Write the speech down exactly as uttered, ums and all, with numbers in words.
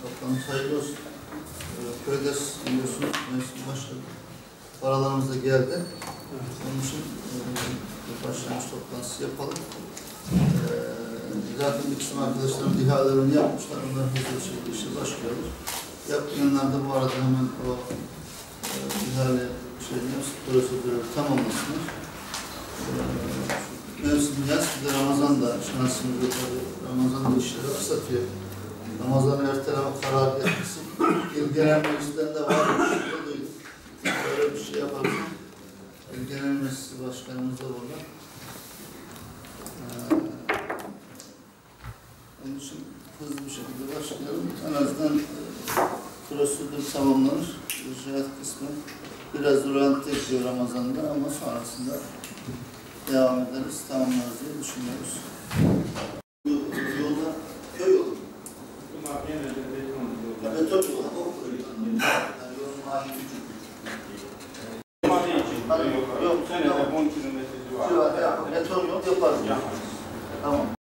Toplantısı hayırlı olsun. Ee, köyde biliyorsunuz, mevsim başladı. Paralarımız da geldi. Evet. Onun için e, başlangıç toplantısı yapalım. E, zaten bir kısım arkadaşlarım ihalerini yapmışlar. Onlar hızlı bir şekilde işe başlıyorlar. Yapmayanlar da bu arada hemen o e, ihale şeyini, prosedürü tamamlasınlar. E, mevsim yaz, bir de Ramazan da şansımız yok. Ramazan da işleri aksatıyor. Ramazan'ı erteleme kararı etmesi, İl Genel Meclisi'nden de varmış. Böyle bir şey yaparız. İl Genel Meclisi Başkanımız da burada. Ee, onun için hızlı bir şekilde başlayalım. En azından e, prosedür tamamlanır. İcraat kısmı biraz durantı ediyor Ramazan'da ama sonrasında devam ederiz, tamamlarız diye düşünüyoruz. Bu yolda köy yolu. Beton yolu. Yok, yok. on kilometre civarı. Beton yol yaparız. Tamam.